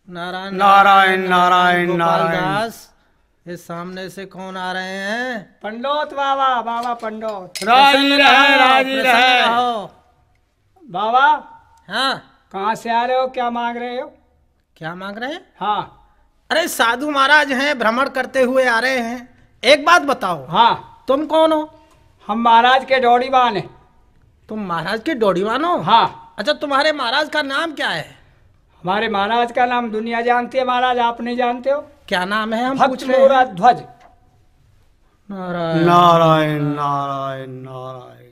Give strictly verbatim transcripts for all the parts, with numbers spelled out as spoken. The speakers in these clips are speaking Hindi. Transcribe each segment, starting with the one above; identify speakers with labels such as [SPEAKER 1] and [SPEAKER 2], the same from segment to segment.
[SPEAKER 1] नारायण
[SPEAKER 2] नारायण नारायण
[SPEAKER 1] गोपाल
[SPEAKER 2] नारायण।
[SPEAKER 1] दास, इस सामने से कौन आ रहे हैं?
[SPEAKER 3] पंडोत बाबा, बाबा पंडोत।
[SPEAKER 2] राजी रहे, राजी
[SPEAKER 1] प्रसन्न
[SPEAKER 2] रहे।
[SPEAKER 1] रहो।
[SPEAKER 3] बाबा
[SPEAKER 1] हाँ,
[SPEAKER 3] कहाँ से आ रहे हो, क्या मांग रहे हो?
[SPEAKER 1] क्या मांग रहे हैं?
[SPEAKER 3] हाँ
[SPEAKER 1] अरे साधु महाराज हैं, भ्रमण करते हुए आ रहे हैं। एक बात बताओ,
[SPEAKER 3] हाँ,
[SPEAKER 1] तुम कौन हो?
[SPEAKER 3] हम महाराज के डोड़ीवान हैं।
[SPEAKER 1] तुम महाराज के डोडीवान हो?
[SPEAKER 3] हाँ,
[SPEAKER 1] अच्छा, तुम्हारे महाराज का नाम क्या है?
[SPEAKER 3] हमारे महाराज का नाम दुनिया जानती है, महाराज आप नहीं जानते हो?
[SPEAKER 1] क्या नाम है? हम
[SPEAKER 3] भक्त
[SPEAKER 1] पूछ रहे हैं।
[SPEAKER 3] मोरा ध्वज।
[SPEAKER 1] नारायण
[SPEAKER 2] नारायण नारायण नारायण।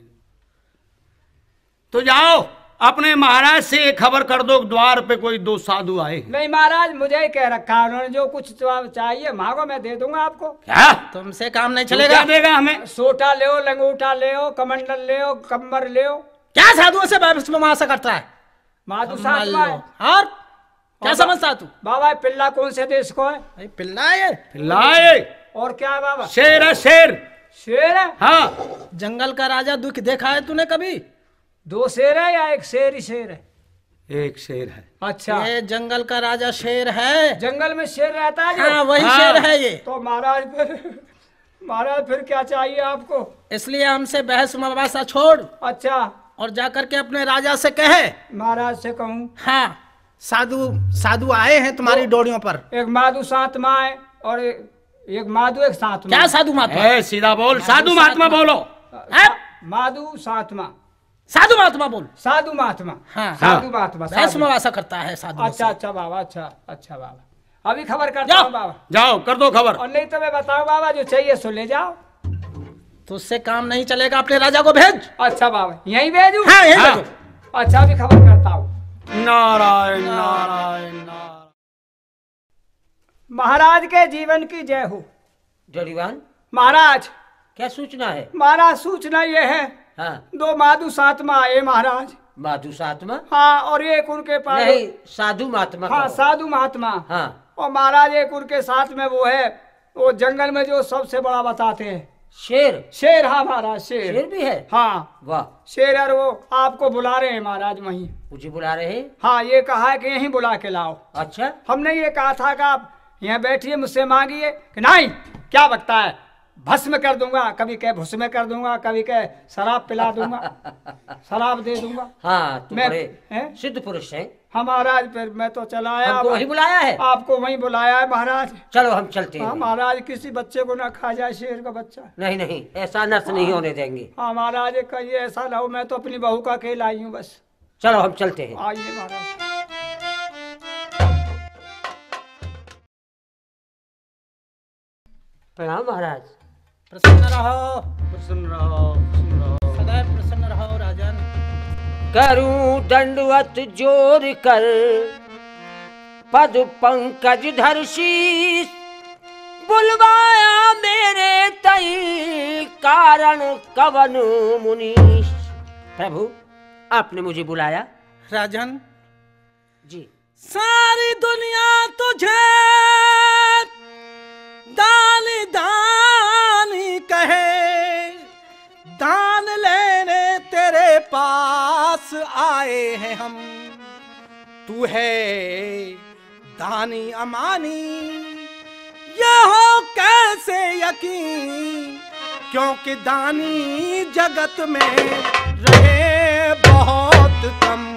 [SPEAKER 2] तो जाओ अपने महाराज से खबर कर दो, द्वार पे कोई दो साधु आए।
[SPEAKER 3] नहीं महाराज, मुझे ही कह रखा है उन्होंने, जो कुछ चाहिए मांगो, मैं दे दूंगा आपको।
[SPEAKER 2] क्या
[SPEAKER 1] तुमसे काम नहीं
[SPEAKER 2] चलेगा?
[SPEAKER 1] चलेगा।
[SPEAKER 2] देगा हमें?
[SPEAKER 3] सोटा ले, लंगूटा ले, कमंडल ले, कम्बर ले।
[SPEAKER 1] क्या साधुओं से बहस करता है?
[SPEAKER 3] माधु
[SPEAKER 1] मान
[SPEAKER 3] साथ
[SPEAKER 1] लो।
[SPEAKER 3] में।
[SPEAKER 1] और क्या
[SPEAKER 3] और
[SPEAKER 1] समझता तू?
[SPEAKER 3] बाबा पिल्ला कौन से देश को है?
[SPEAKER 1] भाई पिल्ला है ये?
[SPEAKER 2] लाए
[SPEAKER 3] और क्या है बाबा?
[SPEAKER 2] शेर है, शेर।
[SPEAKER 3] शेर है?
[SPEAKER 2] हाँ,
[SPEAKER 1] जंगल का राजा दुख देखा है तूने कभी?
[SPEAKER 3] दो शेर है या एक शेर ही शेर है?
[SPEAKER 2] एक शेर है।
[SPEAKER 3] अच्छा,
[SPEAKER 1] ये जंगल का राजा शेर है।
[SPEAKER 3] जंगल में शेर रहता है जो?
[SPEAKER 1] हाँ, वही
[SPEAKER 2] हाँ।
[SPEAKER 1] शेर है ये।
[SPEAKER 3] तो महाराज फिर महाराज फिर क्या चाहिए आपको?
[SPEAKER 1] इसलिए हमसे बहस मबासा छोड़
[SPEAKER 3] अच्छा,
[SPEAKER 1] और जाकर के अपने राजा से कहे।
[SPEAKER 3] महाराज से कहूँ?
[SPEAKER 1] हाँ, साधु साधु आए हैं तुम्हारी डोरियों पर।
[SPEAKER 3] एक माधु सात माँ है और एक, एक माधु एक सात माँ।
[SPEAKER 1] क्या साधु महात्मा?
[SPEAKER 2] ए, सीधा बोल, साधु महात्मा बोलो।
[SPEAKER 1] हैं?
[SPEAKER 3] माधु सात माँ,
[SPEAKER 1] साधु महात्मा बोल।
[SPEAKER 3] साधु महात्मा।
[SPEAKER 1] हाँ,
[SPEAKER 3] साधु महात्मा,
[SPEAKER 1] बहस
[SPEAKER 3] साधु।
[SPEAKER 1] मबासा करता है साधु।
[SPEAKER 3] अच्छा अच्छा बाबा, अच्छा अच्छा बाबा, अभी खबर करता
[SPEAKER 1] जाओ।
[SPEAKER 3] हूँ बाबा।
[SPEAKER 2] जाओ कर दो खबर।
[SPEAKER 3] और नहीं तो मैं बताऊँ बाबा, जो चाहिए सो ले जाओ।
[SPEAKER 1] तो उससे काम नहीं चलेगा, अपने राजा को भेज।
[SPEAKER 3] अच्छा बाबा, यहीं भेजू?
[SPEAKER 1] हाँ, यहीं
[SPEAKER 2] हाँ।
[SPEAKER 1] भेजो।
[SPEAKER 3] अच्छा, अभी खबर करता हूँ।
[SPEAKER 2] नारायण नारायण नारायण।
[SPEAKER 3] महाराज के जीवन की जय हो।
[SPEAKER 4] डोरीवान,
[SPEAKER 3] महाराज,
[SPEAKER 4] क्या सूचना है?
[SPEAKER 3] महाराज सूचना ये है,
[SPEAKER 4] हाँ,
[SPEAKER 3] दो माधु सात माँ आए महाराज।
[SPEAKER 4] माधु सातमा?
[SPEAKER 3] हाँ, और एक उनके पास।
[SPEAKER 4] नहीं, साधु महात्मा
[SPEAKER 3] हाँ,
[SPEAKER 4] कहो।
[SPEAKER 3] साधु महात्मा।
[SPEAKER 4] हाँ,
[SPEAKER 3] और महाराज एक उनके साथ में वो है, वो जंगल में जो सबसे बड़ा बताते हैं,
[SPEAKER 4] शेर।
[SPEAKER 3] शेर। हाँ महाराज, शेर।
[SPEAKER 4] शेर भी है?
[SPEAKER 3] हाँ,
[SPEAKER 4] वाह,
[SPEAKER 3] शेर। और वो आपको बुला रहे हैं महाराज वहीं।
[SPEAKER 4] मुझे बुला रहे हैं?
[SPEAKER 3] हाँ, ये कहा है कि यहीं बुला के लाओ।
[SPEAKER 4] अच्छा,
[SPEAKER 3] हमने ये कहा था कि आप यहाँ बैठिए, मुझसे मांगिए, कि नहीं, क्या बकता है, भस्म कर दूंगा, कभी कह भस्म कर दूंगा, कभी कह शराब पिला दूंगा, शराब दे दूंगा।
[SPEAKER 4] हाँ, तुम
[SPEAKER 3] मैं-
[SPEAKER 4] बड़े
[SPEAKER 3] हैं?
[SPEAKER 4] सिद्ध पुरुष हैं।
[SPEAKER 3] हाँ महाराज, फिर मैं तो चला आया।
[SPEAKER 4] हमको वही बुलाया है?
[SPEAKER 3] आपको वहीं बुलाया है महाराज।
[SPEAKER 4] चलो हम चलते
[SPEAKER 3] हाँ
[SPEAKER 4] हैं।
[SPEAKER 3] महाराज, किसी बच्चे को ना खा जाए शेर का बच्चा।
[SPEAKER 4] नहीं नहीं, ऐसा नष्ट नहीं होने देंगे।
[SPEAKER 3] हाँ महाराज, कहीं ऐसा ना हो, मैं तो अपनी बहू का अकेला आई हूँ बस।
[SPEAKER 4] चलो हम चलते हैं।
[SPEAKER 3] आइए महाराज।
[SPEAKER 4] प्रणाम महाराज।
[SPEAKER 1] प्रसन्न रहो,
[SPEAKER 2] प्रसन्न रहो, प्रसन्न रहो।
[SPEAKER 1] सदैव प्रसन्न रहो राजन।
[SPEAKER 4] करूं दंडवत जोर कर, पद पंकज धर शीस, बुलवाया मेरे तई, कारण कवन मुनीश। प्रभु, आपने मुझे बुलाया?
[SPEAKER 1] राजन,
[SPEAKER 4] जी।
[SPEAKER 1] सारी दुनिया तुझे दानी दानी कहे, दान लेने तेरे पास आए हैं हम। तू है दानी अमानी, ये हो कैसे यकीन, क्योंकि दानी जगत में रहे बहुत कम।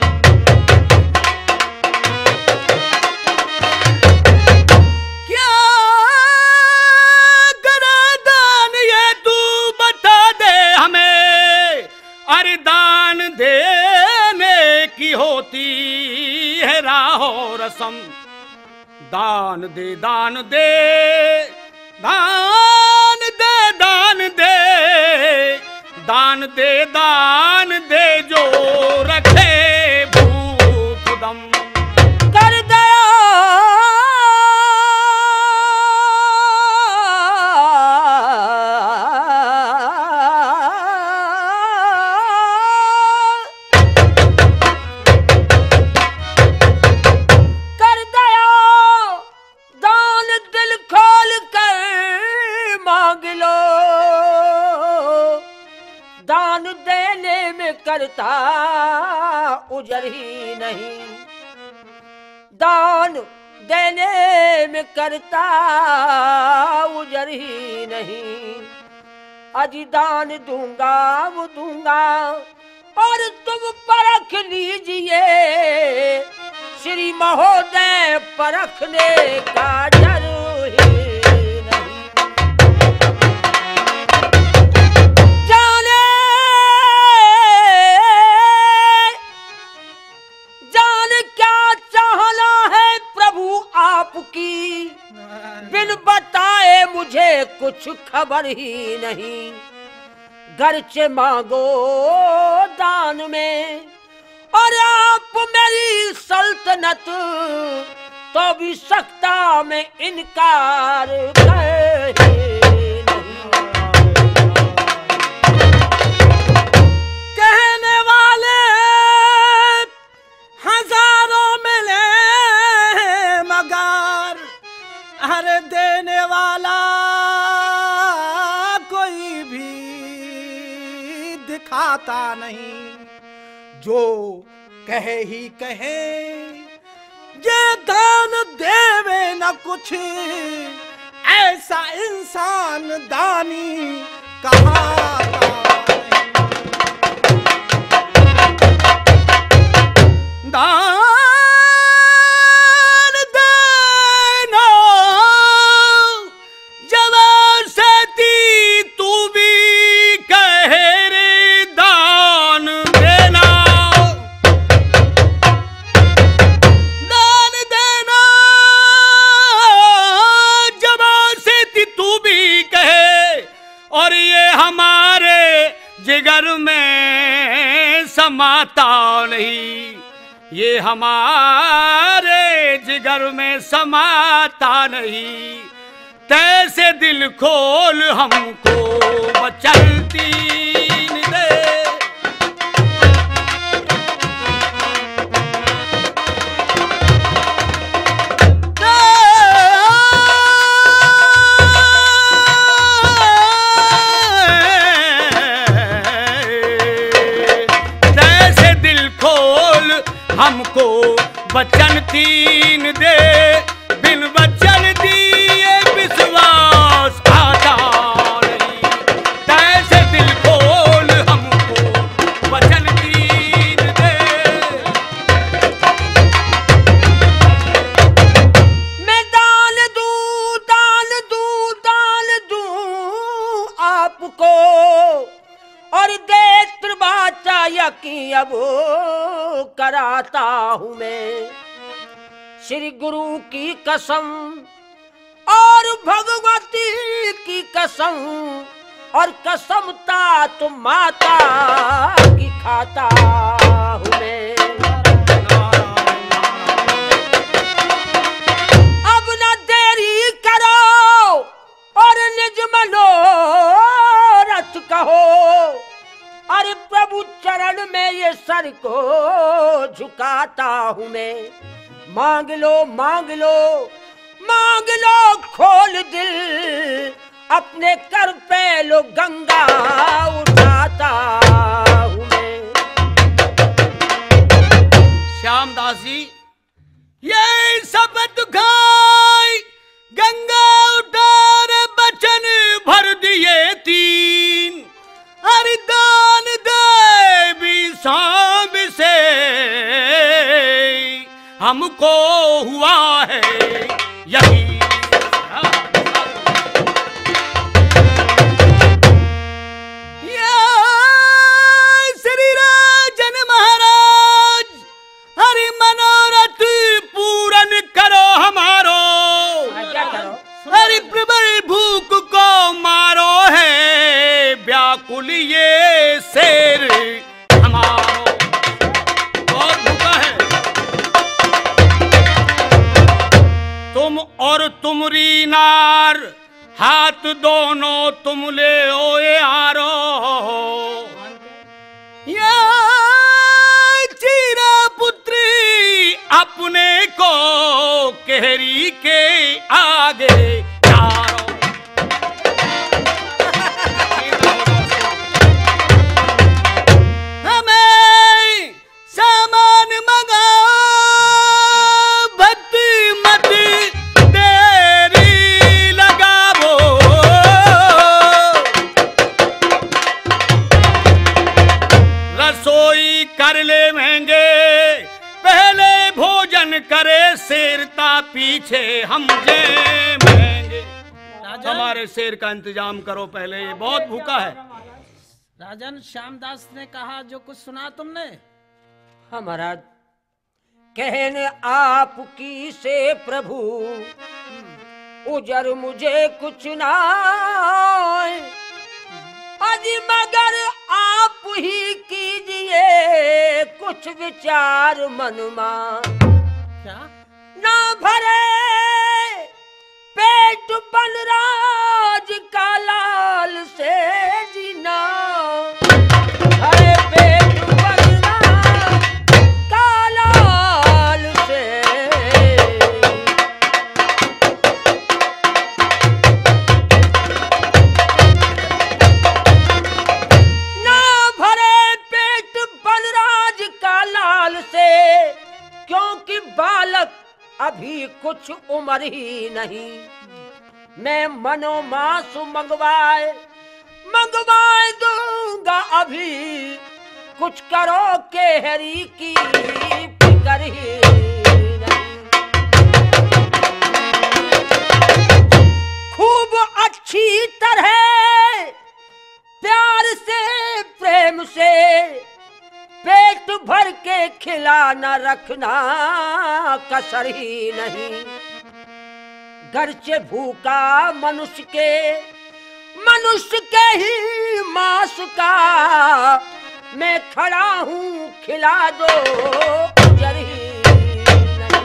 [SPEAKER 2] अरे दान देने की होती है राहो रसम, दान दे दान दे दान दे दान दे दान दे दान दे, जो रखे भूख दम।
[SPEAKER 4] कर दया करता उजर ही नहीं, दान देने में करता उजर ही नहीं। अजी दान दूंगा वो दूंगा और तुम परख लीजिए, श्री महोदय परखने का डर ही नहीं। जाने जान क्या चाहना है प्रभु आपकी, बिन बताए मुझे कुछ खबर ही नहीं। गर्चे मांगो दान में और आप मेरी सल्तनत, तो भी सकता मैं इनकार कर नहीं।
[SPEAKER 1] कहने वाले हजारों मिले मगर हर देने वाला कोई भी दिखाता नहीं। जो कहे ही कहे ये दान देवे न कुछ, ऐसा इंसान दानी कहाता नहीं। दान देना जवान से ती तू भी कहे रे दान देना। दान देना जवान से ती तू भी कहे, और ये हमारे जिगर में समाता नहीं। ये हमारे जिगर में समाता नहीं। तैसे दिल खोल हमको बचलती दे। तैसे दिल खोल हमको वचन तीन दे, बिन वचन दिए विश्वास आता नहीं। तैसे दिल खोल हमको वचन तीन दे।
[SPEAKER 4] मैं दान दूं दान दूं दान दूं आपको, और दे त्रिबाचा यकीन अब कराता हूँ मैं। श्री गुरु की कसम और भगवती की कसम, और कसम ता तो माता की खाता हूँ मैं। अब न देरी करो और निज मनोरथ कहो, अरे प्रभु चरण में ये सर को झुकाता हूँ मैं। मांग लो मांग लो मांग लो खोल दिल, अपने कर पे लो गंगा उठाता हूँ मैं।
[SPEAKER 2] श्यामदास जी ये सब दुखाई गंगा उतार बचन भर दिए तीन। हरि दान देवी सांब से हमको हुआ है यही। श्री राजन महाराज हरि मनोरथ पूरन करो हमारो।
[SPEAKER 4] क्या करो?
[SPEAKER 2] हरि प्रबल भूख को मारो है व्याकुल ये शेर हमारो। और भूखा है तुम और तुमरी नार, हाथ दोनों तुम ले ओए आरो। या चीरा पुत्री अपने को केहरी के आगे यारो। हमें सामान मंगा अरे शेरता पीछे हम जेमेंगे।
[SPEAKER 1] राजन
[SPEAKER 2] हमारे शेर का इंतजाम करो पहले, ये बहुत भूखा है।
[SPEAKER 1] राजन श्यामदास ने कहा जो कुछ सुना तुमने।
[SPEAKER 4] हाँ महाराज, कहने आपकी से प्रभु उजर मुझे कुछ ना अजी मगर आप ही कीजिए कुछ विचार मनमा।
[SPEAKER 1] क्या?
[SPEAKER 4] ना भरे पेट बलराज का लाल से जीना, भरे पेट बलराज का लाल से। ना भरे पेट बलराज का लाल से, क्योंकि बालक अभी कुछ उम्र ही नहीं। मैं मनोमांस मंगवाए मंगवाए दूंगा अभी, कुछ करो केहरी की फिक्र ही नहीं। खूब अच्छी तरह प्यार से प्रेम से पेट भर के खिलाना रखना कसर ही नहीं। गर्चे भूखा मनुष्य के मनुष्य के ही मांस का मैं खड़ा हूँ, खिला दो जर ही नहीं।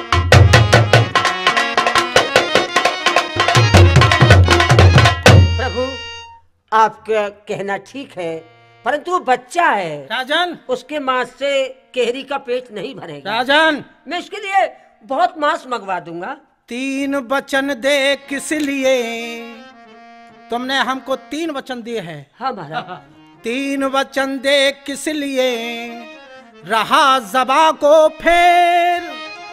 [SPEAKER 4] प्रभु आपका कहना ठीक है, परंतु वो बच्चा है
[SPEAKER 1] राजन
[SPEAKER 4] उसके मांस से केहरी का पेट नहीं भरेगा।
[SPEAKER 1] राजन
[SPEAKER 4] मैं इसके लिए बहुत मांस मंगवा दूंगा।
[SPEAKER 1] तीन वचन दे किस लिए? तुमने हमको तीन वचन दिए हैं।
[SPEAKER 4] हाँ महाराज।
[SPEAKER 1] तीन वचन दे किस लिए? रहा जबा को फेर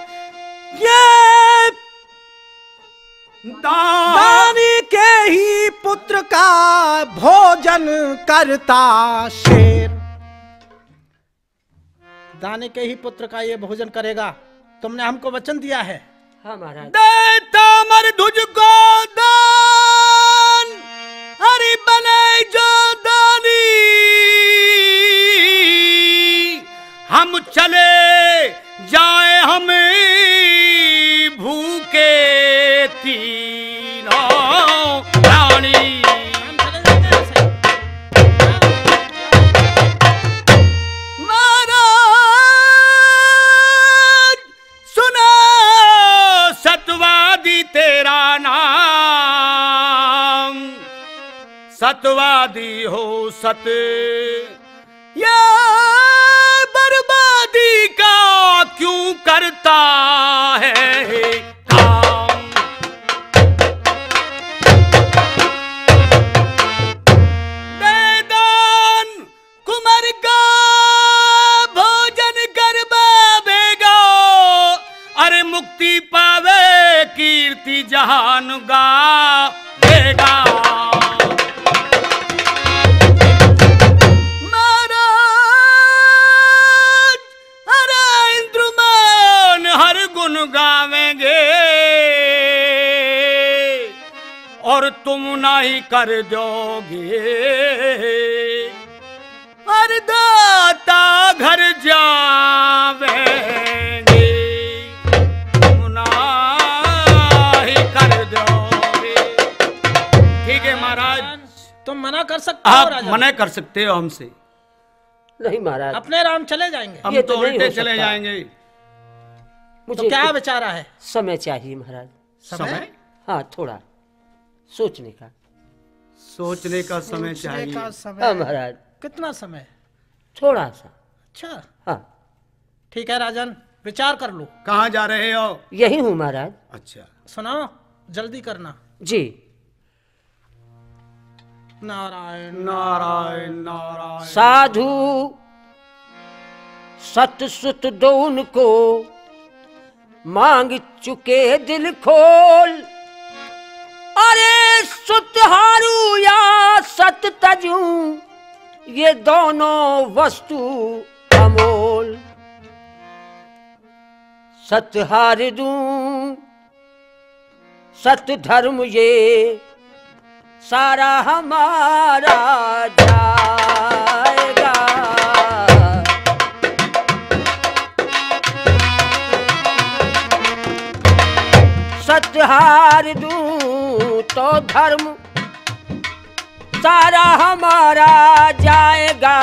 [SPEAKER 1] ये दानी के ही पुत्र का भोजन करता शेर। दानी के ही पुत्र का ये भोजन करेगा, तुमने हमको वचन दिया है।
[SPEAKER 4] हाँ महाराज।
[SPEAKER 2] देता मर तुझको दान, हरि बने जो दानी। हम चले जाए हमें भूखे तीनों प्राणी। महाराज सुना सतवादी तेरा नाम, सतवादी हो सत या बर्बादी का क्यों करता है काम। देदान कुमार का भोजन कर पावेगा, अरे मुक्ति पावे कीर्ति जहान गावेगा। गावेंगे और तुम नहीं कर दोगे, और दाता घर जावेंगे तुम नहीं कर दोगे। ठीक है महाराज,
[SPEAKER 1] तुम मना कर सकते हो
[SPEAKER 2] आप
[SPEAKER 1] राजा।
[SPEAKER 2] मना कर सकते हो हमसे।
[SPEAKER 4] नहीं महाराज,
[SPEAKER 1] अपने राम चले जाएंगे।
[SPEAKER 2] हम
[SPEAKER 4] ये
[SPEAKER 2] तो
[SPEAKER 4] तो नहीं
[SPEAKER 2] उल्टे
[SPEAKER 4] हो
[SPEAKER 2] चले
[SPEAKER 4] सकता।
[SPEAKER 2] जाएंगे।
[SPEAKER 4] मुझे
[SPEAKER 1] तो क्या
[SPEAKER 4] कुछ
[SPEAKER 1] विचारा है?
[SPEAKER 4] समय चाहिए महाराज।
[SPEAKER 2] समय
[SPEAKER 4] हाँ, थोड़ा सोचने का।
[SPEAKER 2] सोचने का समय
[SPEAKER 1] सोचने
[SPEAKER 2] चाहिए।
[SPEAKER 1] का
[SPEAKER 4] हाँ
[SPEAKER 1] समय।
[SPEAKER 4] महाराज,
[SPEAKER 1] कितना समय?
[SPEAKER 4] थोड़ा सा।
[SPEAKER 1] अच्छा
[SPEAKER 4] हाँ,
[SPEAKER 1] ठीक है राजन, विचार कर लो।
[SPEAKER 2] कहाँ जा रहे हो?
[SPEAKER 4] यही हूँ महाराज।
[SPEAKER 2] अच्छा,
[SPEAKER 1] सुनाओ, जल्दी करना।
[SPEAKER 4] जी।
[SPEAKER 1] नारायण
[SPEAKER 2] नारायण नारायण।
[SPEAKER 4] साधु सतसुत दोन को मांग चुके दिल खोल, अरे सुत हारू या सत तजू ये दोनों वस्तु अमोल। सत हार दूं सत धर्म ये सारा हमारा जाएगा। सत हार दूं तो धर्म सारा हमारा जाएगा।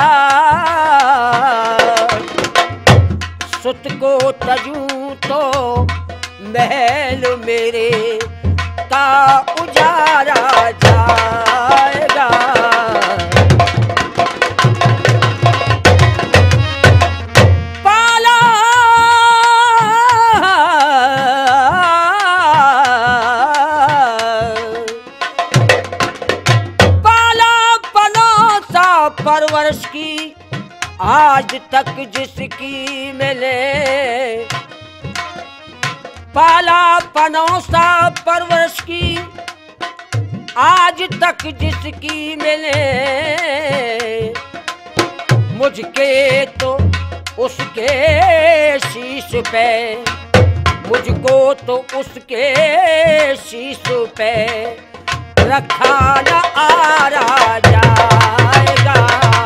[SPEAKER 4] सुत को तजूं तो महल मेरे का उजारा जाएगा। पाला पाला पनौसा परवरिश की आज तक जिसकी मैंने पाला पनौसा परवरिश की आज तक जिसकी मैंने मुझके तो उसके शीश पे मुझको तो उसके शीश पे रखा न आरा जाएगा।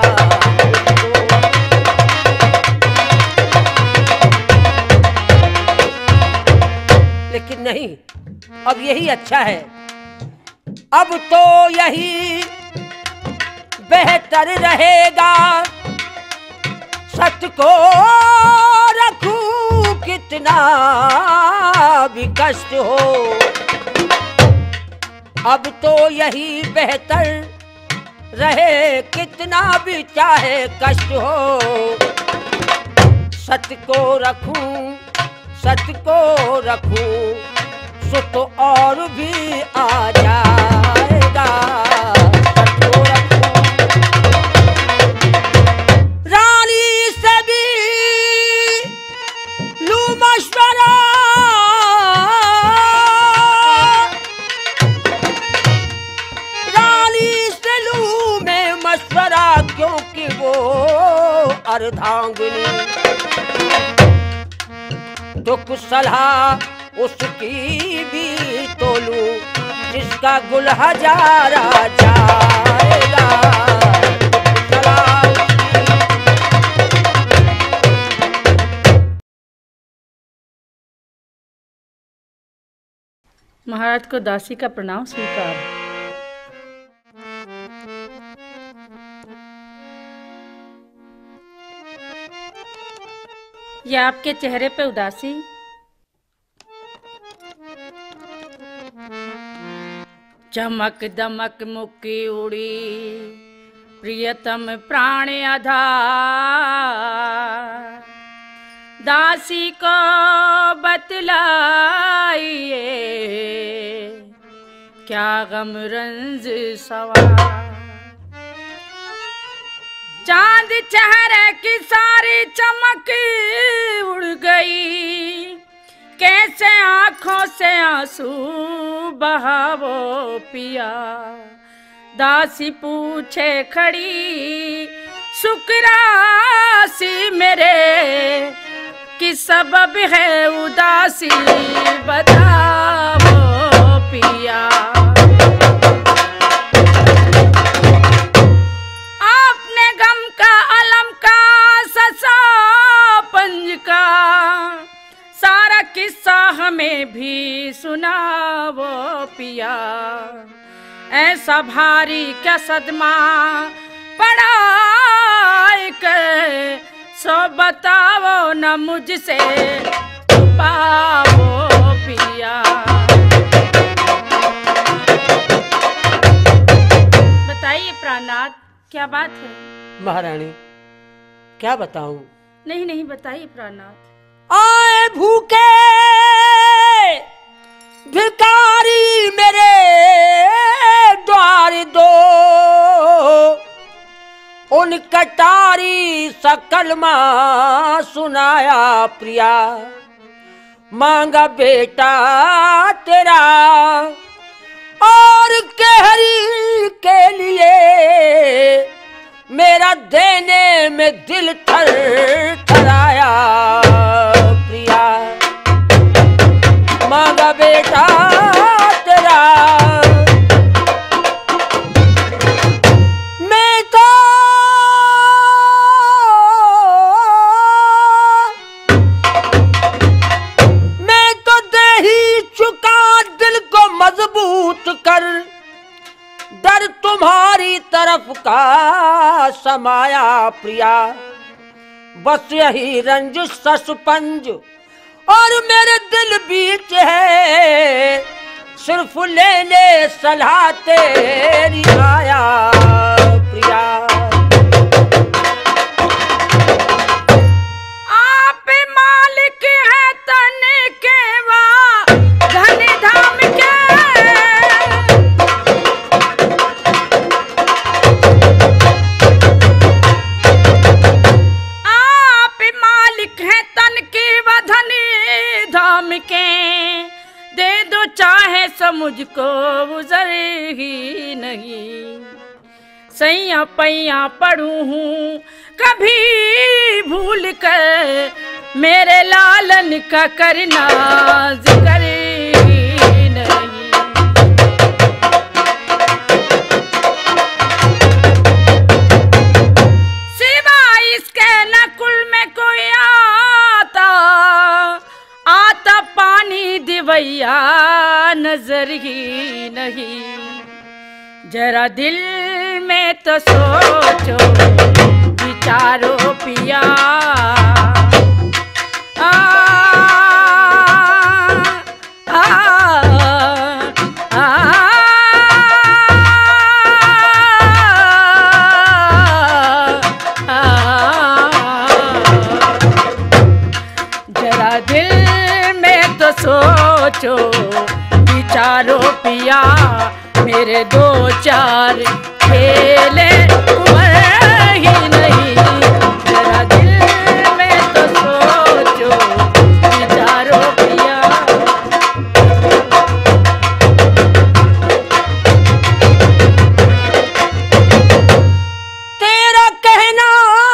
[SPEAKER 4] लेकिन नहीं, अब यही अच्छा है, अब तो यही बेहतर रहेगा। सत को रखूं कितना भी कष्ट हो, अब तो यही बेहतर रहे कितना भी चाहे कष्ट हो। सत को रखूं सत को रखूं सो तो और भी आ जाएगा। सत को रखूं रानी से भी लूं मशवरा, रानी से लूं मैं मशवरा क्योंकि वो अर्धांगिनी। दुख सलाह उसकी भी तोलूं जिसका गुल हजारा जाएगा।
[SPEAKER 5] महाराज को दासी का प्रणाम स्वीकार। या आपके चेहरे पे उदासी, चमक दमक मुक्की उड़ी प्रियतम प्राण आधार। दासी को बतलाइए क्या गम रंज सवार। चांद चेहरे की सारी चमक उड़ गई, कैसे आंखों से आंसू बहावो पिया। दासी पूछे खड़ी शुक्रासी मेरे, किस सबब है उदासी बताओ पिया। आपने गम का अलम का ससा पंज का सारा किस्सा हमें भी सुनाओ पिया। ऐसा भारी क्या सदमा पड़ा के सो बताओ न मुझसे छुपाओ पिया। बताइए प्राणनाथ क्या बात है।
[SPEAKER 4] महारानी क्या बताऊं।
[SPEAKER 5] नहीं नहीं बताइए प्राणनाथ।
[SPEAKER 4] आए भूखे भिखारी मेरे द्वार दो, उन कटारी सकलमा सुनाया प्रिया। मांगा बेटा तेरा और कहरी के लिए, मेरा देने में दिल थर थराया प्रिया। मांगा बेटा तेरा। मैं तो मैं तो दे ही चुका दिल को मजबूत कर, डर तुम्हारी तरफ का समाया प्रिया। बस यही रंज ससपंज और मेरे दिल बीच है, सिर्फ ले ले सलाह तेरी आया प्रिया।
[SPEAKER 5] आप मालिक है तन के वा धन धाम के, दे दो चाहे सो मुझको गुजर ही नहीं। सैया पैया पढ़ू हूँ कभी भूल कर, मेरे लालन का करना जिक्र ही नहीं। सिवाय इसके न कुल में कोई आता, आता पानी दिवैया नजर ही नहीं। जरा दिल में तो सोचो विचारो पिया। आ, आ, आ, आ, जरा दिल तो सोचो विचारो पिया, मेरे दो चार खेले उम्र ही नहीं। जरा दिल में तो सोचो विचारो पिया।
[SPEAKER 4] तेरा कहना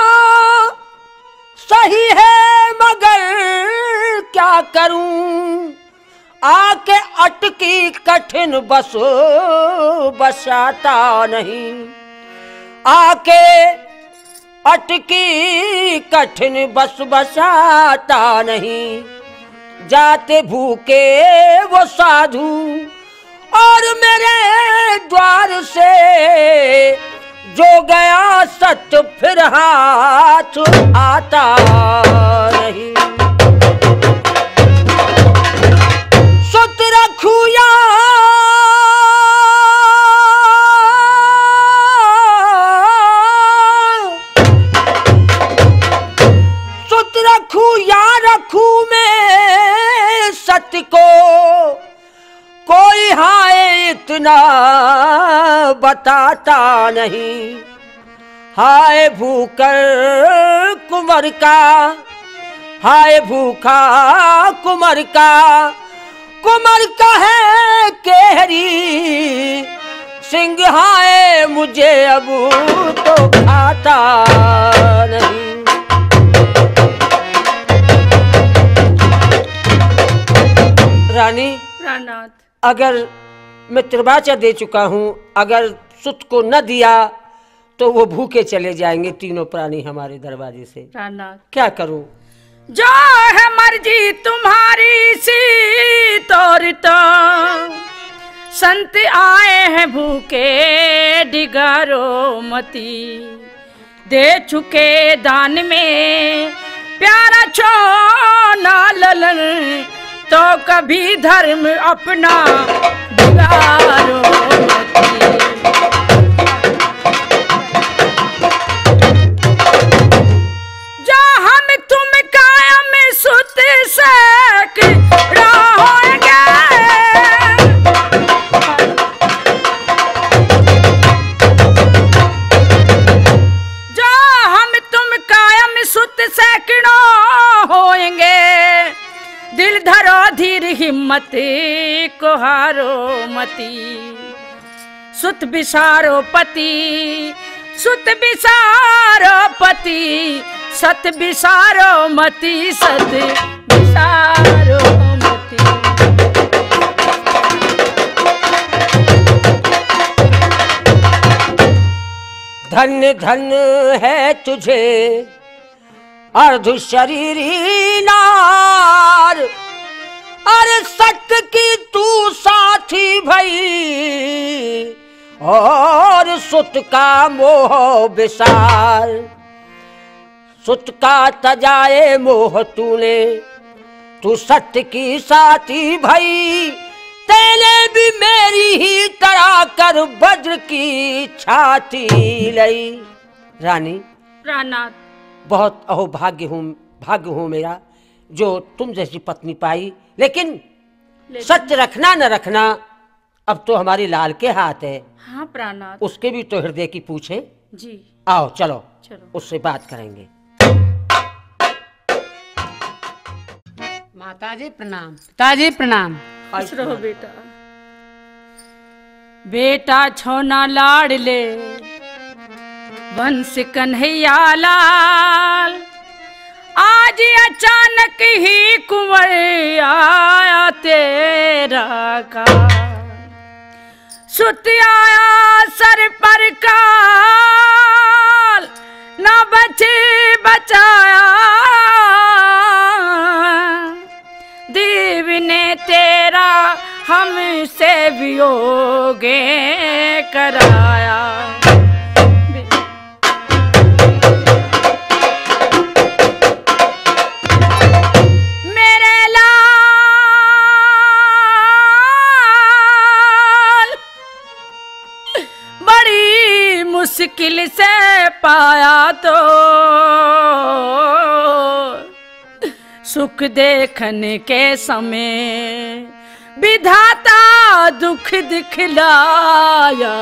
[SPEAKER 4] सही है मगर क्या करूं, आके अटकी कठिन बसो बसाता नहीं। आके अटकी कठिन बस बसाता नहीं। जाते भूखे वो साधु और मेरे द्वार से, जो गया सत्य फिर हाथ आता नहीं। सुत रखू या सुत रखू या रखू मैं सत्य को, कोई हाय इतना बताता नहीं। हाय भूकर कुंवर का, हाय भूखा कुंवर का, कुंवर का है केहरी सिंघाए मुझे अब तो खाता नहीं। रानी
[SPEAKER 5] प्राणनाथ,
[SPEAKER 4] अगर मैं त्रिवाचा दे चुका हूँ, अगर सुत को न दिया तो वो भूखे चले जाएंगे तीनों प्राणी हमारे दरवाजे से।
[SPEAKER 5] प्राणनाथ,
[SPEAKER 4] क्या करूं?
[SPEAKER 5] जो है मर्जी तुम्हारी सी तोर तो, संत आए हैं भूखे डिगारो मती। दे चुके दान में प्यारा छोना ललन, तो कभी धर्म अपना बिगाड़ो मती। जो हम तुम कायम सुत सक रहोगे, जो हम तुम कायम सुत सैकड़ो होएंगे। दिल धरो धीर हिम्मत को हारो मती। सुत बिसारो पति, सुत बिसारो पति, सत बिसारो मती, सत बिसारो मती।
[SPEAKER 4] धन्य धन्य है तुझे अर्ध शरीरी नार, अरे सत्य की तू साथी भई और सुत का मोह विसार। सुत का तजाए मोह तूने, तू सत्य की साथी भई, तेने भी मेरी ही तरह कर वज्र की छाती लई। रानी
[SPEAKER 5] प्राणनाथ,
[SPEAKER 4] बहुत अहोभाग्य हूँ, भाग्य हूँ मेरा जो तुम जैसी पत्नी पाई, लेकिन, लेकिन सत्य रखना न रखना अब तो हमारी लाल के हाथ है।
[SPEAKER 5] हाँ प्राणनाथ,
[SPEAKER 4] उसके भी तो हृदय की पूछे।
[SPEAKER 5] जी
[SPEAKER 4] आओ चलो,
[SPEAKER 5] चलो
[SPEAKER 4] उससे बात करेंगे।
[SPEAKER 6] माताजी प्रणाम, पिताजी प्रणाम।
[SPEAKER 5] खुश रहो बेटा। बेटा छोना लाडले वंश कन्हैया लाल, आज अचानक ही कुंवर आया तेरा का। सुत आया सर पर काल, न बचे बचाया देव ने तेरा हमसे वियोगे कराया। मेरे लाल बड़ी मुश्किल से पाया तो सुख देखने के समय विधाता दुख दिखलाया।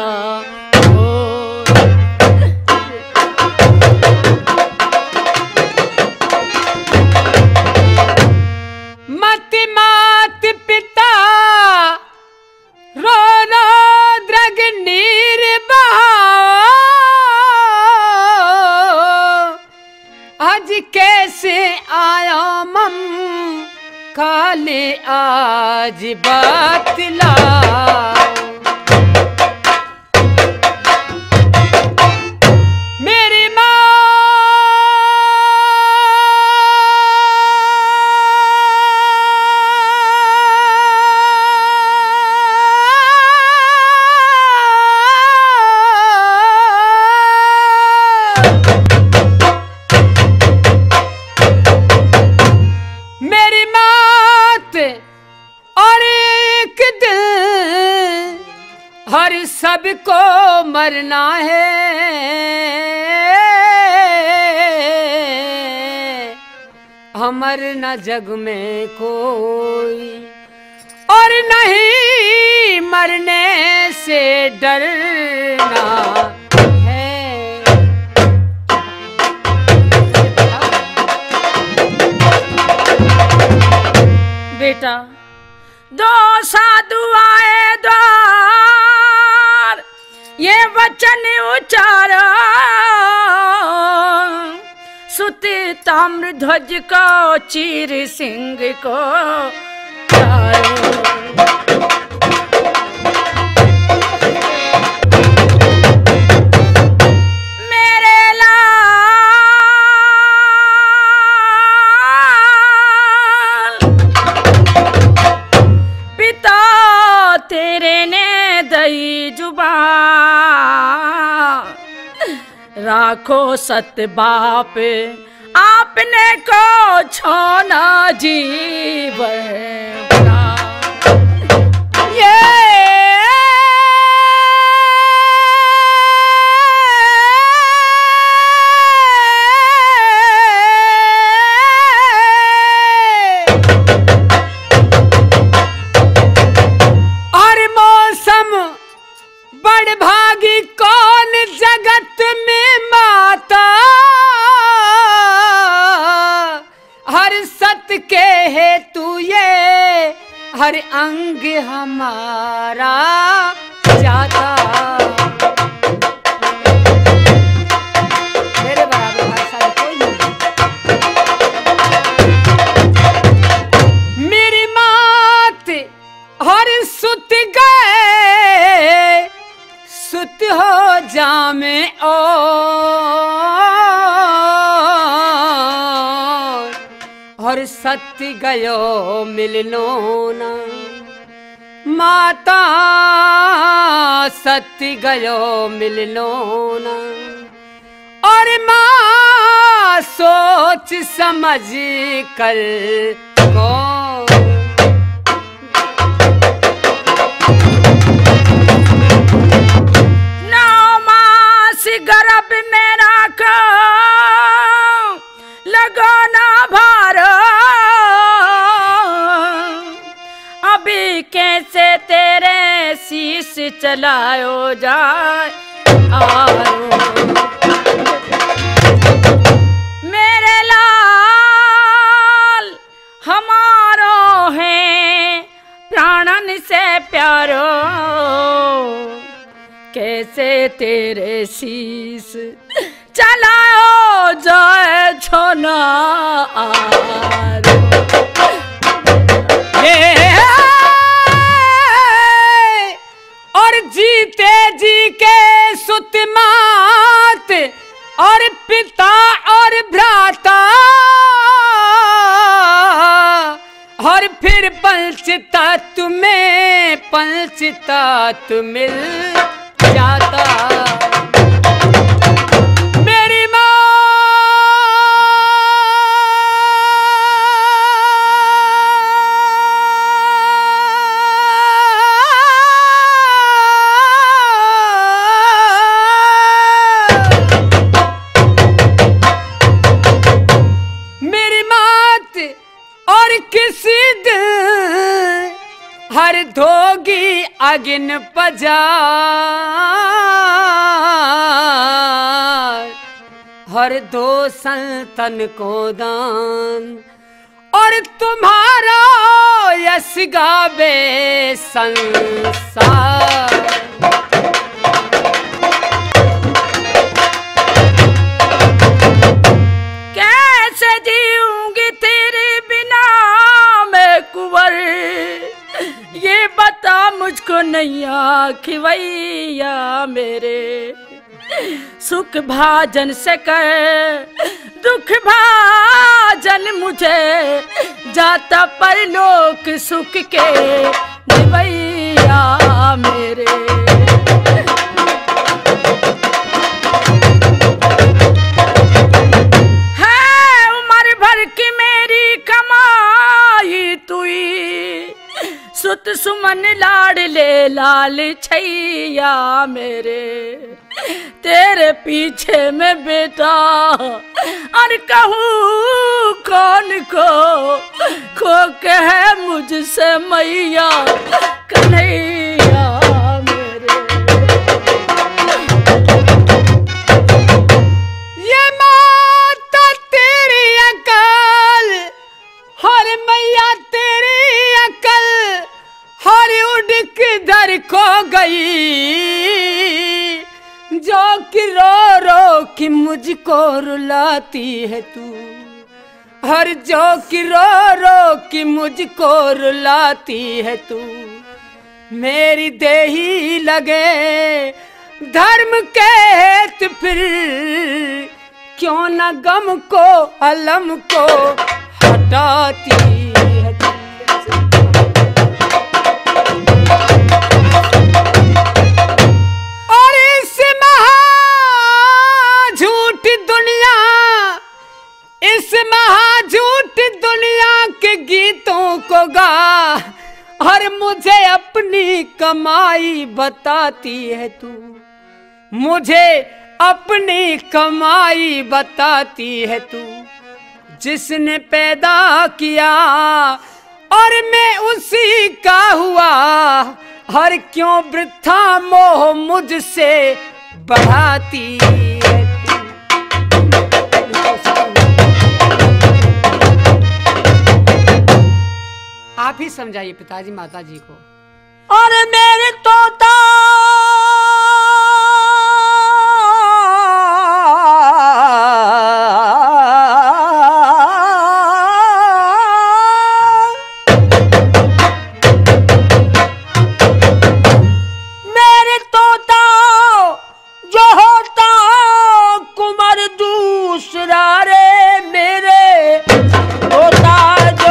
[SPEAKER 6] मत मात पिता रो रो द्रग नीर बहाओ, आज कैसे आया मम काले आज बतलाओ। मेरी माँ सबको मरना है, अमर न जग में कोई, और नहीं मरने से डरना है।
[SPEAKER 5] बेटा दो साधु आए द्वार, ये वचन उचारा, सुत ताम्र ध्वज को चीर सिंह को मेरे लाल पिता तेरे ने दई जुबान, राखो सत बाप आपने को छोना जीवन।
[SPEAKER 6] ये और मौसम बड़ भागी कौन जगत में माता, हर सत के हेतु ये हर अंग हमारा जाता। मेरे बराबर भाई साहब कोई नहीं। मेरी मात हर सुत गए, सुत हो जामे ओ सत्य गयो मिलनो ना, माता सत्य गयो मिलनो ना। और माँ सोच समझ कर को
[SPEAKER 5] नौ मास गर्भ में रखो लगाना भार, अभी कैसे तेरे शीश चलायो जाए आरो। मेरे लाल हमारो है प्राणन से प्यारो, कैसे तेरे शीश चलाओ जाए छोना आरो।
[SPEAKER 6] और जीते जी के सुत मात और पिता और भ्राता, और फिर पंचता तुम्हें पंचता तुम मिल जाता। मेरी माँ किसी दिन हर धोगी अगिन पजार, हर दो संतन को दान, और तुम्हारा यश गावे संसार।
[SPEAKER 5] कैसे जीऊंगी तेरे बिना मैं कुंवर, ये बता मुझको नैया खिवैया मेरे। सुख भाजन से कर दुख भाजन मुझे, जाता परलोक सुख के निवैया मेरे। सुत सुमन लाड ले लाल छैया मेरे, तेरे पीछे में बेटा और कहूँ कौन को, खो के है मुझसे मैया कन्हैया मेरे।
[SPEAKER 6] ये माता तेरी अकल, हर मैया तेरी अकल, हर उड़ किधर खो गई, जो कि रो रो कि मुझको रुलाती है तू, हर जो कि रो रो कि मुझको रुलाती है तू। मेरी देही लगे धर्म के हेत फिर, क्यों न गम को अलम को हटाती है तू। और इस महा झूठ दुनिया, इस महा झूठ दुनिया के गीतों को गा, और मुझे अपनी कमाई बताती है तू, मुझे अपनी कमाई बताती है तू। जिसने पैदा किया और मैं उसी का हुआ, हर क्यों वृथा मोह मुझसे बढ़ाती है तू। आप ही समझाइए पिताजी माता जी को।
[SPEAKER 4] और मेरे तोता मेरे तोता जो होता कुंवर दूसरा रे, मेरे तोता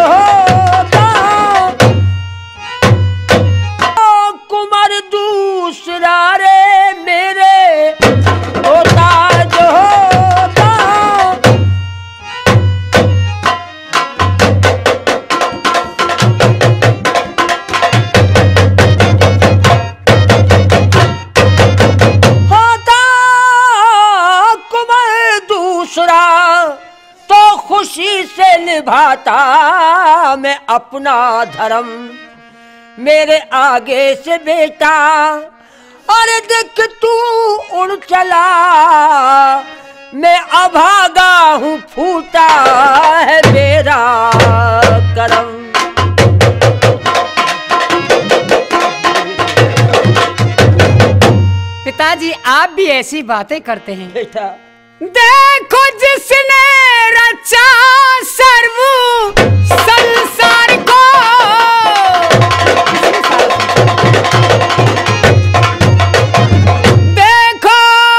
[SPEAKER 4] निभाता मैं अपना धर्म, मेरे आगे से बेटा अरे देख तू उड़ चला, मैं अभागा हूँ फूटा है मेरा करम।
[SPEAKER 6] पिताजी आप भी ऐसी बातें करते हैं।
[SPEAKER 4] बेटा
[SPEAKER 6] देखो जिसने रचा सर्व संसार को, देखो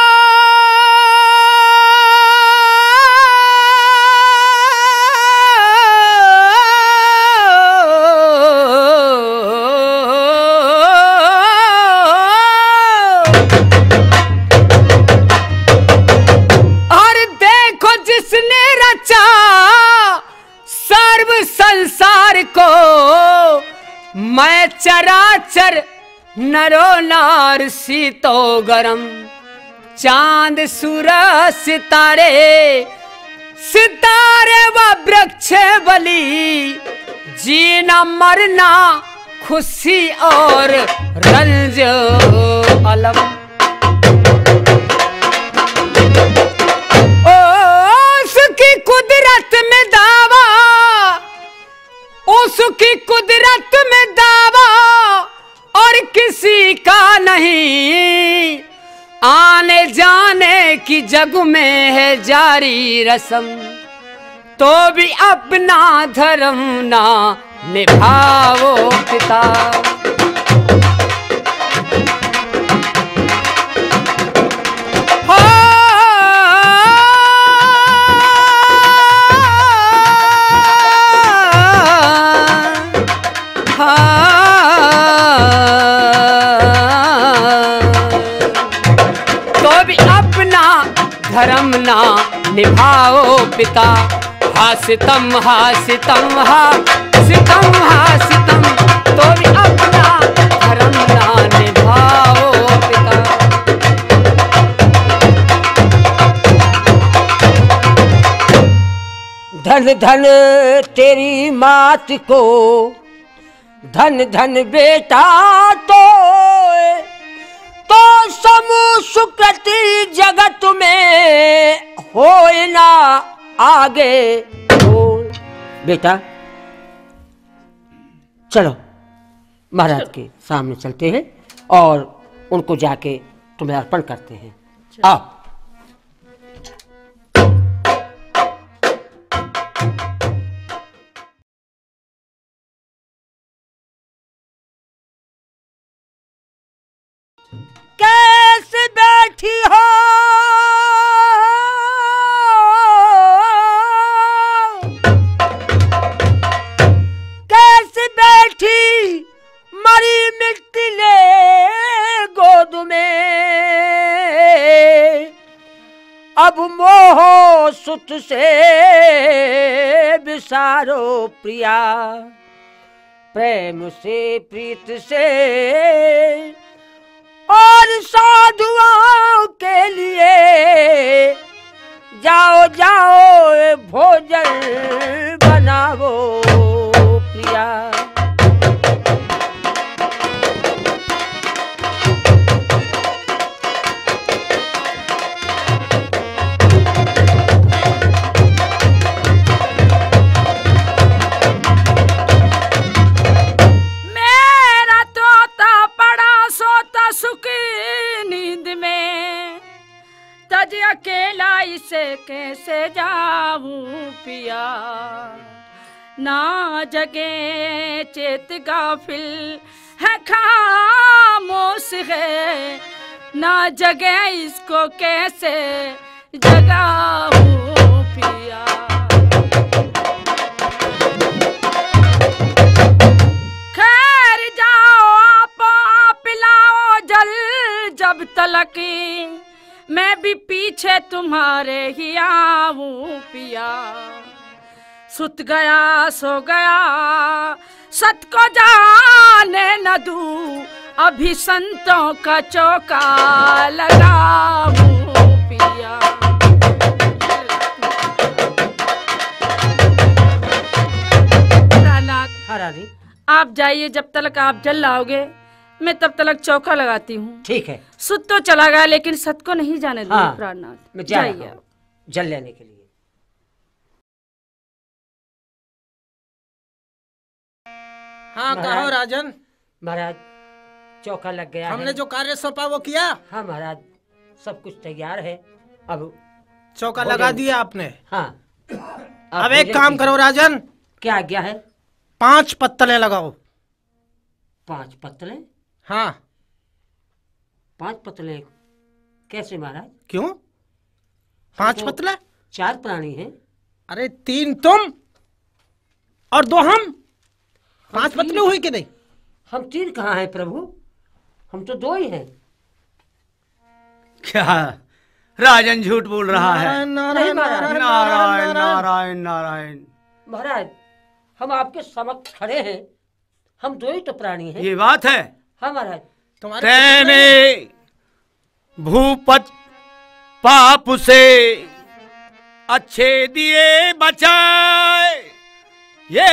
[SPEAKER 6] जिसने रचा सर्व संसार को, मैं चराचर नरो नार शीतो गरम, चांद सूरज सितारे सितारे व वृक्ष बलि, जीना मरना खुशी और रंज अलम। उसकी कुदरत में दावा, उसकी कुदरत में दावा और किसी का नहीं, आने जाने की जग में है जारी रस्म, तो भी अपना धर्म ना निभाओ पिता। धर्म ना निभाओ पिता, हा सितम हा सितम हा सितम हा सितम, तो भी अपना धर्म ना निभाओ पिता।
[SPEAKER 4] धन धन तेरी मात को, धन धन बेटा तो तो समूह सुकृति जगत में होए ना आगे हो। बेटा चलो महाराज के सामने चलते हैं और उनको जाके तुम्हें अर्पण करते हैं। आओ। कैसे बैठी हो कैसे बैठी मरी मिट्टी ले गोद में, अब मोह सुत से विसारो प्रिया, प्रेम से प्रीत से और साधुओं के लिए जाओ जाओ भोजन बनाओ प्रिया।
[SPEAKER 5] अकेला इसे कैसे जाऊं पिया, ना जगे चेत गाफिल है खामोश है, ना जगे इसको कैसे जगाऊं पिया। खैर जाओ आप पिलाओ जल जब तलक, मैं भी पीछे तुम्हारे ही आऊं पिया। सुत गया सो गया सत को जाने न दूं, अभी संतों का चौका लगाऊं पिया।
[SPEAKER 4] हाँ रानी,
[SPEAKER 5] आप जाइए, जब तक आप जल लाओगे मैं तब तक चौका लगाती हूँ।
[SPEAKER 4] ठीक है।
[SPEAKER 5] सुत तो चला गया लेकिन सत को नहीं जाने दूंगी।
[SPEAKER 4] हाँ,
[SPEAKER 5] प्राणनाथ
[SPEAKER 4] मैं जा रहा
[SPEAKER 5] जाइए
[SPEAKER 4] हूँ जल लेने के लिए।
[SPEAKER 1] हाँ कहो राजन।
[SPEAKER 4] महाराज चौका लग गया
[SPEAKER 1] हमने
[SPEAKER 4] है।
[SPEAKER 1] जो कार्य सौंपा वो किया।
[SPEAKER 4] हाँ महाराज, सब कुछ तैयार है। अब
[SPEAKER 1] चौका लगा दिया आपने।
[SPEAKER 4] हाँ।
[SPEAKER 1] अब एक काम करो राजन।
[SPEAKER 4] क्या आज्ञा है?
[SPEAKER 1] पांच पत्तले लगाओ।
[SPEAKER 4] पांच पत्तले?
[SPEAKER 1] हाँ।
[SPEAKER 4] पांच पत्तले कैसे महाराज?
[SPEAKER 1] क्यों पांच
[SPEAKER 4] तो
[SPEAKER 1] पत्तले?
[SPEAKER 4] चार प्राणी हैं।
[SPEAKER 1] अरे तीन तुम और दो हम, पांच पत्तले हुई कि नहीं?
[SPEAKER 4] हम तीन कहाँ हैं प्रभु, हम तो दो ही हैं।
[SPEAKER 2] क्या राजन झूठ बोल रहा है?
[SPEAKER 4] नहीं महाराज।
[SPEAKER 2] नारायण नारायण नारायण।
[SPEAKER 4] महाराज हम आपके समक्ष खड़े हैं, हम दो ही तो प्राणी हैं।
[SPEAKER 2] ये बात है?
[SPEAKER 4] हाँ महाराज।
[SPEAKER 1] तुम्हारे
[SPEAKER 2] तेने भूपत पाप से अच्छे दिए बचाए, ये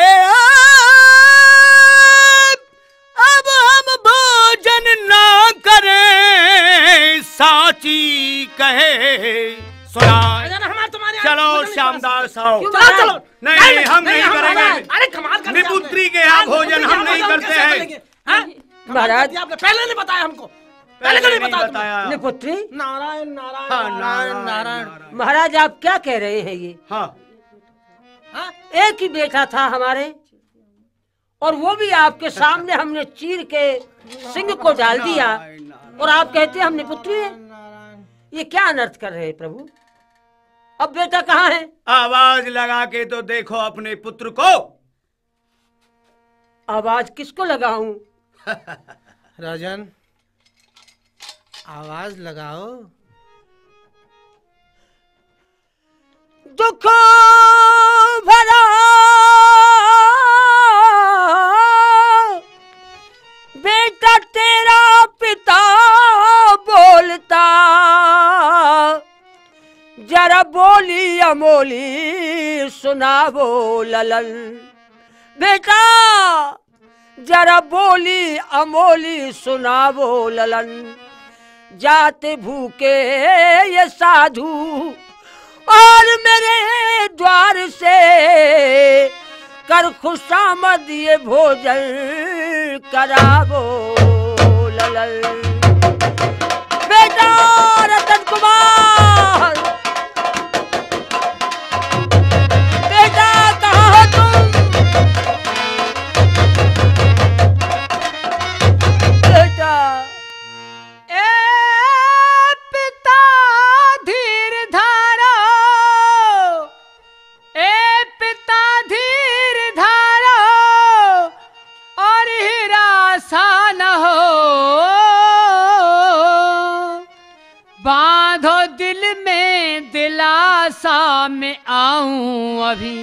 [SPEAKER 2] अब हम भोजन ना करें, साची कहे सुनाए। चलो श्यामदास आओ।
[SPEAKER 4] क्यों महाराज?
[SPEAKER 1] चलो।
[SPEAKER 2] नहीं
[SPEAKER 1] नहीं,
[SPEAKER 2] हम
[SPEAKER 1] नहीं,
[SPEAKER 2] नहीं
[SPEAKER 1] हम
[SPEAKER 2] करेंगे।
[SPEAKER 1] महाराज। अरे कमाल कर दिया
[SPEAKER 2] निपुत्री
[SPEAKER 1] आपने।
[SPEAKER 2] के यहाँ
[SPEAKER 1] हाँ,
[SPEAKER 2] भोजन हम नहीं
[SPEAKER 1] हम
[SPEAKER 2] करते
[SPEAKER 1] कैसे
[SPEAKER 2] हैं।
[SPEAKER 1] करेंगे? हाँ? कमाल
[SPEAKER 4] महाराज।
[SPEAKER 1] कर दिया आपने, पहले नहीं बताया हमको। पहले क्यों नहीं बताया तुमने?
[SPEAKER 2] बताया।
[SPEAKER 4] निपुत्री।
[SPEAKER 1] नारायण नारायण
[SPEAKER 2] हाँ,
[SPEAKER 1] नारायण
[SPEAKER 2] नारायण,
[SPEAKER 1] नारायण।
[SPEAKER 4] महाराज आप क्या कह रहे हैं? ये
[SPEAKER 2] हाँ
[SPEAKER 1] हाँ?
[SPEAKER 4] एक ही बेटा था हमारे, और वो भी आपके सामने हमने चीर के सिंह को डाल दिया, और आप कहते हैं हम निपुत्री हैं। ये क्या अनर्थ कर रहे हैं प्रभु? अब बेटा कहाँ है?
[SPEAKER 2] आवाज लगा के तो देखो अपने पुत्र को।
[SPEAKER 4] आवाज किसको लगाऊं?
[SPEAKER 1] राजन आवाज लगाओ।
[SPEAKER 4] दुख भरा बेटा तेरा पिता बोलता, जरा बोली अमोली सुनावो ललन। बेटा जरा बोली अमोली सुनावो ललन। जाते भूखे ये साधु और मेरे द्वार से, कर खुशामद ये भोजन करावो ललन। बेटा रतन कुमार, बेटा कहाँ हो तुम? बेटा
[SPEAKER 6] ए पिता धीर धारो, ए पिता धीर धारो, और हिरासा न हो। बांधो दिल में दिलासा में आऊं अभी,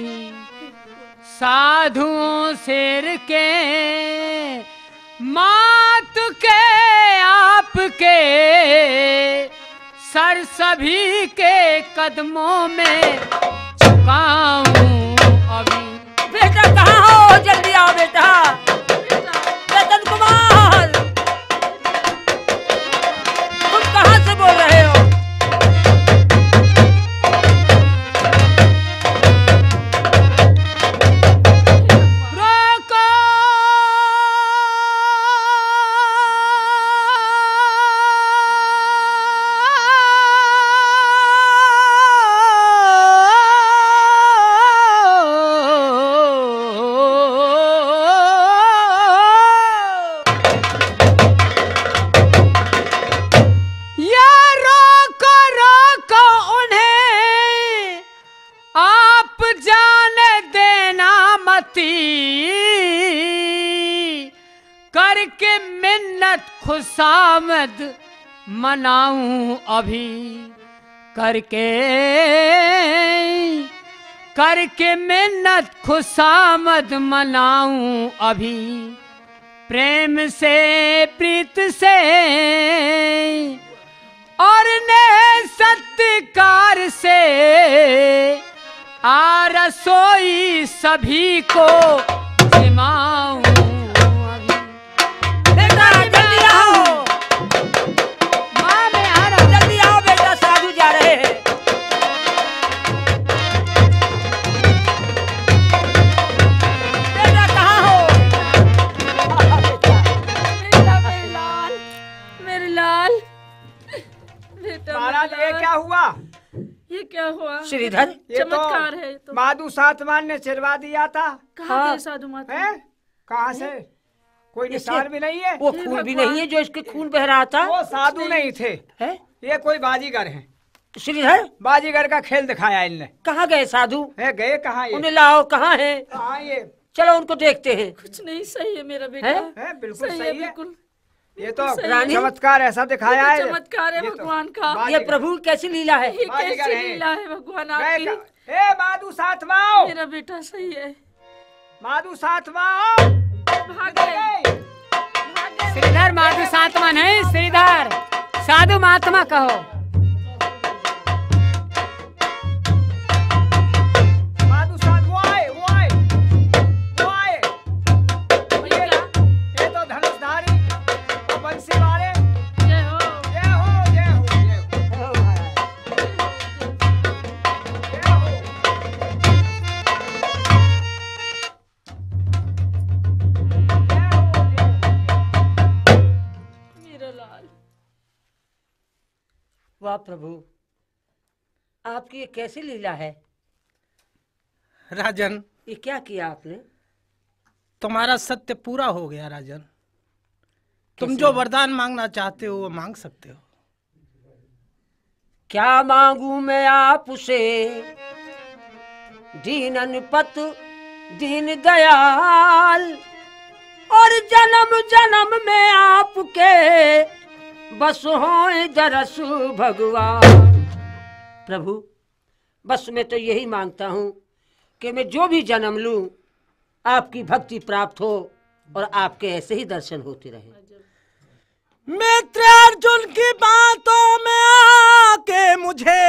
[SPEAKER 6] साधुओं शेर के मात के आपके, सर सभी के कदमों में झुकाऊं अभी।
[SPEAKER 4] बेटा कहाँ हो? जल्दी आओ बेटा। रतन कुमार तुम कहाँ से बोल रहे हो?
[SPEAKER 6] रोको या रोको रोको उन्हें, आप जाने देना मती, करके मिन्नत खुशामद मनाऊं अभी, करके करके मिन्नत खुशामद मनाऊं अभी। प्रेम से प्रीत से और ने सत्कार से, आ रसोई सभी को जिमा
[SPEAKER 5] ये क्या हुआ?
[SPEAKER 4] श्रीधर
[SPEAKER 3] ये तो
[SPEAKER 5] चमत्कार है ये तो।
[SPEAKER 3] माधु सातवान ने चिरवा दिया था।
[SPEAKER 5] कहाँ गए साधु महात्मा?
[SPEAKER 3] हैं? कहाँ से? कोई निशान भी नहीं है।
[SPEAKER 4] वो खून भी नहीं है जो इसके खून बह रहा था।
[SPEAKER 3] वो साधु नहीं थे,
[SPEAKER 4] है
[SPEAKER 3] ये कोई बाजीगर हैं।
[SPEAKER 4] श्रीधर
[SPEAKER 3] बाजीगर का खेल दिखाया इनने।
[SPEAKER 4] कहाँ गए साधु?
[SPEAKER 3] है गए कहाँ ये?
[SPEAKER 4] उन्हें लाओ, कहाँ है?
[SPEAKER 3] कहाँ ये?
[SPEAKER 4] चलो उनको देखते हैं।
[SPEAKER 5] कुछ नहीं, सही है मेरा बेटा।
[SPEAKER 4] है?
[SPEAKER 3] है बिल्कुल
[SPEAKER 5] सही
[SPEAKER 3] सही
[SPEAKER 5] है,
[SPEAKER 3] है।
[SPEAKER 5] बिल्कुल
[SPEAKER 3] ये तो
[SPEAKER 5] सही
[SPEAKER 4] है।
[SPEAKER 3] चमत्कार ऐसा दिखाया है।
[SPEAKER 5] चमत्कार है
[SPEAKER 3] ये तो
[SPEAKER 5] भगवान का।
[SPEAKER 3] बाजीगर।
[SPEAKER 4] ये प्रभु कैसी लीला है?
[SPEAKER 5] ये
[SPEAKER 3] बाजीगर
[SPEAKER 5] कैसी
[SPEAKER 3] है।
[SPEAKER 5] लीला है भगवान
[SPEAKER 3] गए
[SPEAKER 5] आपकी।
[SPEAKER 3] का- ए माधु सातवाओ,
[SPEAKER 5] मेरा बेटा सही है।
[SPEAKER 3] माधु सातवाओ,
[SPEAKER 5] भाग गए, भाग गए।
[SPEAKER 6] श्रीधर माधु सातवा नहीं, श्रीधर साधु महात्मा कहो।
[SPEAKER 3] माधु सात वो आए, वो आए, वो आए।
[SPEAKER 5] ये क्या?
[SPEAKER 3] ये तो धनुषधारी और बंसी वाले।
[SPEAKER 5] जय हो।
[SPEAKER 3] जय हो, जय हो, जय हो, जय हो।
[SPEAKER 5] मेरा लाल।
[SPEAKER 4] वाह प्रभु, आपकी ये कैसी लीला है?
[SPEAKER 1] राजन,
[SPEAKER 4] ये क्या किया आपने?
[SPEAKER 1] तुम्हारा सत्य पूरा हो गया राजन। तुम
[SPEAKER 4] कैसे?
[SPEAKER 1] जो वरदान मांगना चाहते हो वो मांग सकते हो।
[SPEAKER 4] क्या मांगू मैं आपसे दीनन पत दीन दयाल, और जन्म जन्म में आपके बस होए दरस भगवान। प्रभु, बस मैं तो यही मांगता हूँ कि मैं जो भी जन्म लूं आपकी भक्ति प्राप्त हो और आपके ऐसे ही दर्शन होते रहे।
[SPEAKER 1] मित्र अर्जुन की बातों में आके मुझे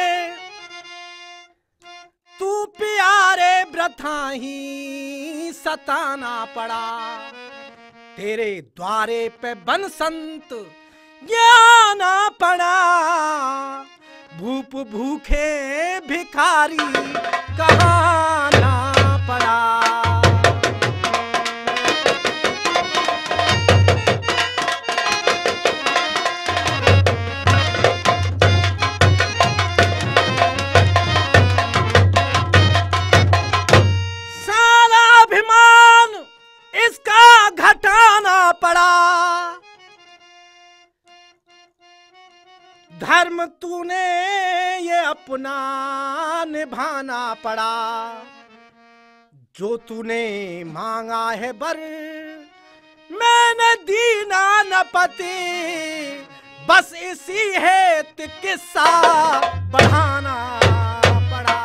[SPEAKER 1] तू प्यारे व्रथा ही सताना पड़ा। तेरे द्वारे पे बन संत ये आना पड़ा। भूप भूखे भिखारी कहाना पड़ा। सारा अभिमान इसका घटाना पड़ा। धर्म तूने ये अपना निभाना पड़ा। जो तूने मांगा है बर मैंने दीना न पति। बस इसी हेत किस्सा बढ़ाना पड़ा।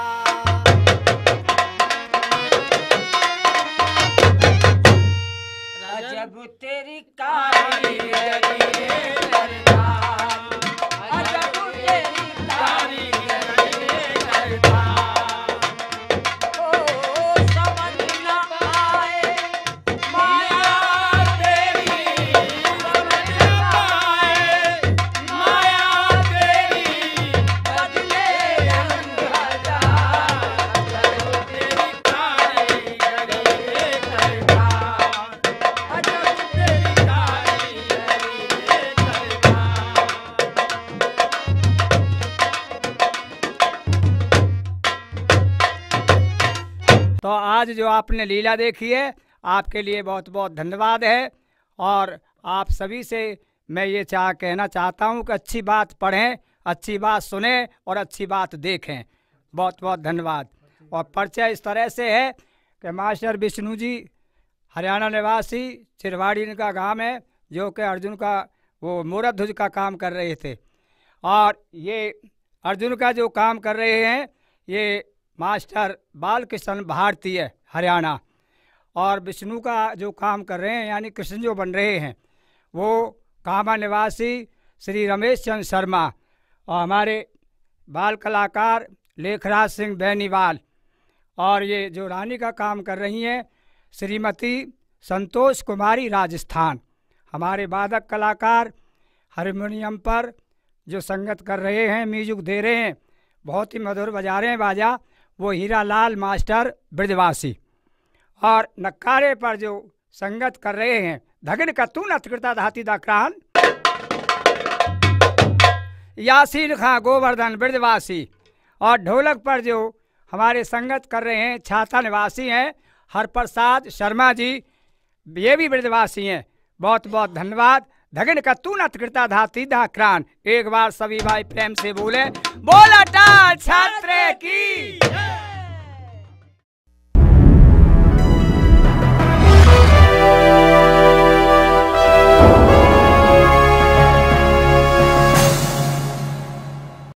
[SPEAKER 4] अजब तेरी कारीगरी है करता, अजब तेरी कारीगरी है करता। ओ समझ न आए माया तेरी, समझ न आए माया तेरी, बदले रंग हजार। अजब तेरी कारीगरी है करता, अजब तेरी कारीगरी है करता।
[SPEAKER 3] तो आज जो आपने लीला देखी है आपके लिए बहुत बहुत धन्यवाद है। और आप सभी से मैं ये चाह कहना चाहता हूँ कि अच्छी बात पढ़ें, अच्छी बात सुनें और अच्छी बात देखें। बहुत बहुत धन्यवाद। और परिचय इस तरह से है कि मास्टर विष्णु जी हरियाणा निवासी चिरवाड़ी इनका गांव है, जो कि अर्जुन का वो मोरत ध्वज का काम कर रहे थे। और ये अर्जुन का जो काम कर रहे हैं ये मास्टर बालकृष्ण भारतीय हरियाणा, और विष्णु का जो काम कर रहे हैं यानी कृष्ण जो बन रहे हैं वो कामा निवासी श्री रमेश चंद्र शर्मा, और हमारे बाल कलाकार लेखराज सिंह बैनीवाल, और ये जो रानी का काम कर रही हैं श्रीमती संतोष कुमारी राजस्थान। हमारे वादक कलाकार हारमोनियम पर जो संगत कर रहे हैं, म्यूजिक दे रहे हैं, बहुत ही मधुर बजा रहे हैं बाजा, वो हीरा लाल मास्टर ब्रजवासी। और नक्कारे पर जो संगत कर रहे हैं धगन का तू नतकृता धाती दाक्रान यासीन खां गोवर्धन ब्रजवासी। और ढोलक पर जो हमारे संगत कर रहे हैं छाता निवासी हैं हरप्रसाद शर्मा जी, ये भी ब्रजवासी हैं। बहुत बहुत धन्यवाद। धगन का तू नत कृता धाती धाक्रान। एक बार सभी भाई प्रेम से बोले बोला टाल छात्र की।